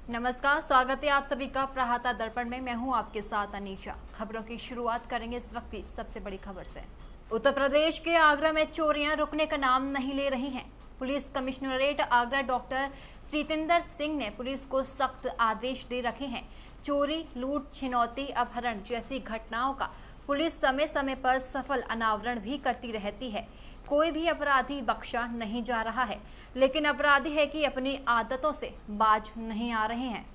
नमस्कार, स्वागत है आप सभी का प्रहाता दर्पण में। मैं हूं आपके साथ अनीशा। खबरों की शुरुआत करेंगे इस वक्त की सबसे बड़ी खबर से। उत्तर प्रदेश के आगरा में चोरियां रुकने का नाम नहीं ले रही हैं। Police commissionerate Agra doctor Preetinder Singh ने पुलिस को सख्त आदेश दे रखे हैं। चोरी, लूट, छिनौती, अपहरण जैसी घटनाओं का पुलिस समय समय पर सफल अनावरण भी करती रहती है। कोई भी अपराधी बख्शा नहीं जा रहा है, लेकिन अपराधी है कि अपनी आदतों से बाज नहीं आ रहे हैं।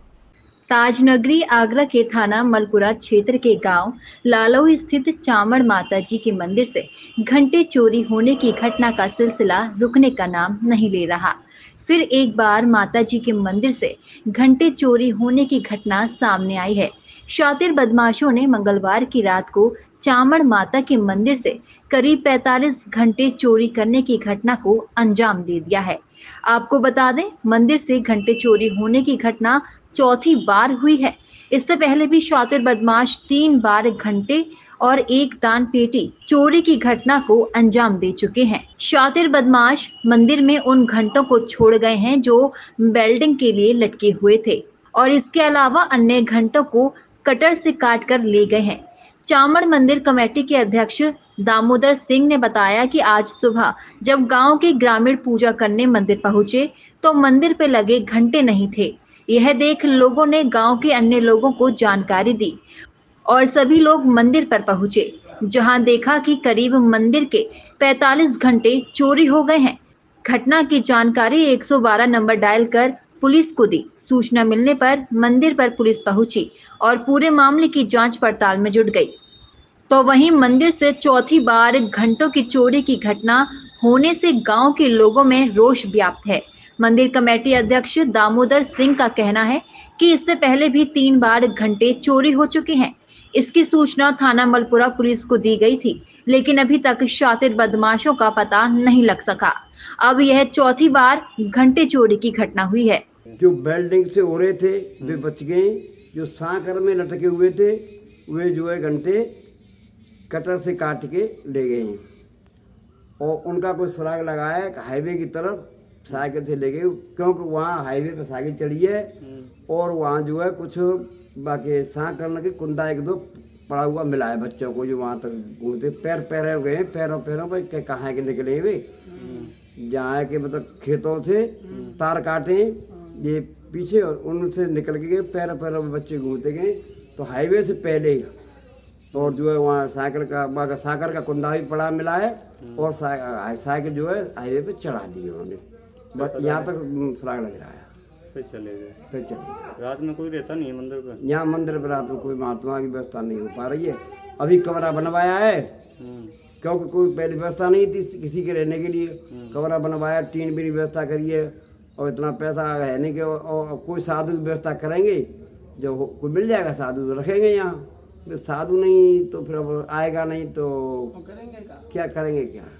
ताजनगरी आगरा के थाना मलपुरा क्षेत्र के गांव लालऊ स्थित चामड़ माता जी के मंदिर से घंटे चोरी होने की घटना का सिलसिला रुकने का नाम नहीं ले रहा। फिर एक बार माता जी के मंदिर से घंटे चोरी होने की घटना सामने आई है। शातिर बदमाशों ने मंगलवार की रात को चामड़ माता के मंदिर से करीब 45 घंटे चोरी करने की घटना को अंजाम दे दिया है। आपको बता दें, मंदिर से घंटे चोरी होने की घटना चौथी बार हुई है। इससे पहले भी शातिर बदमाश 3 बार घंटे और एक दान पेटी चोरी की घटना को अंजाम दे चुके हैं। शातिर बदमाश मंदिर में उन घंटों को छोड़ गए हैं जो वेल्डिंग के लिए लटके हुए थे और इसके अलावा अन्य घंटों को कटर से काट कर ले गए हैं। चामड़ मंदिर कमेटी के अध्यक्ष दामोदर सिंह ने बताया कि आज सुबह जब गांव के ग्रामीण पूजा करने मंदिर पहुंचे तो मंदिर पे लगे घंटे नहीं थे। यह देख लोगों ने गांव के अन्य लोगों को जानकारी दी और सभी लोग मंदिर पर पहुंचे, जहां देखा कि करीब मंदिर के 45 घंटे चोरी हो गए हैं। घटना की जानकारी 112 नंबर डायल कर पुलिस को दी। सूचना मिलने पर मंदिर पर पुलिस पहुंची और पूरे मामले की जांच पड़ताल में जुट गई। तो वहीं मंदिर से चौथी बार घंटों की चोरी की घटना होने से गांव के लोगों में रोष व्याप्त है। मंदिर कमेटी अध्यक्ष दामोदर सिंह का कहना है कि इससे पहले भी 3 बार घंटे चोरी हो चुके हैं। इसकी सूचना थाना मलपुरा पुलिस को दी गई थी, लेकिन अभी तक शातिर बदमाशों का पता नहीं लग सका। अब यह चौथी बार घंटे चोरी की घटना हुई है। जो बिल्डिंग से हो रहे थे वे बच गए। जो सांकर में लटके हुए थे वे जो है घंटे कटर से काट के ले गए हैं और उनका कोई सुराग लगाया हाईवे की तरफ साइकिल से ले गए, क्योंकि वहाँ हाईवे पर साइकिल चढ़ी है और वहाँ जो है कुछ बाकी सांकर के कुंदा 1-2 पड़ा हुआ मिला है बच्चों को जो वहाँ तक घूमते पैर हो गए। पैरों पर कहाँ के निकले वे, जहाँ के मतलब खेतों से तार काटे ये पीछे और उनसे निकल के गए। पैरों में बच्चे घूमते गए तो हाईवे से पहले और जो है वहाँ साइकिल का कुंदा भी पड़ा मिला है और साइकिल जो है हाईवे पे चढ़ा दी उन्होंने। बस यहाँ तक सुराग लग रहा है। फिर चले गए। रात में कोई रहता नहीं है मंदिर पर? यहाँ मंदिर पर रात में कोई महात्मा की व्यवस्था नहीं हो पा रही है। अभी कमरा बनवाया है क्योंकि कोई पहले व्यवस्था नहीं थी किसी के रहने के लिए। कमरा बनवाया, टीन भी व्यवस्था करी है और इतना पैसा है नहीं कि और कोई साधु की व्यवस्था करेंगे। जो कोई मिल जाएगा साधु तो रखेंगे यहाँ, साधु नहीं तो फिर अब आएगा नहीं तो क्या करेंगे क्या।